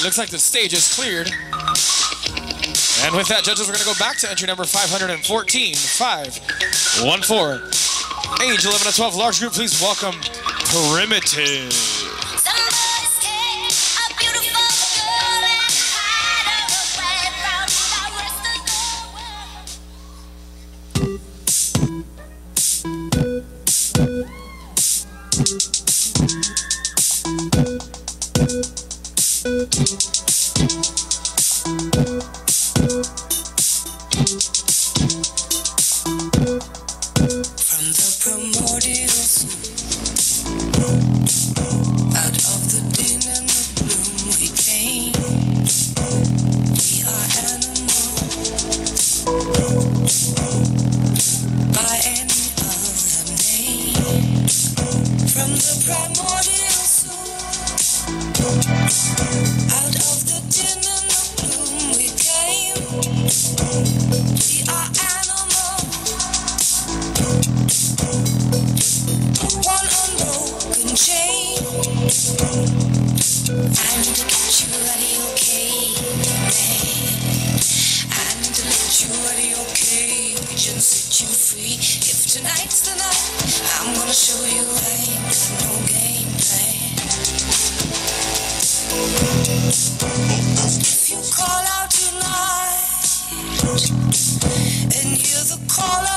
looks like the stage is cleared. And with that, judges, we're going to go back to entry number 514, 514. Age 11 to 12, large group, please welcome Primitive. From the primordial soup, out of the din and the bloom we came. We are animals by any other name. From the primordial soup, out of the din and the bloom we came. We are animals, one unbroken chain. And to get you out of your cage, and to let you out of your cage and set you free. If tonight's the night, I'm gonna show you I ain't got no game plan. If you call out tonight and hear the call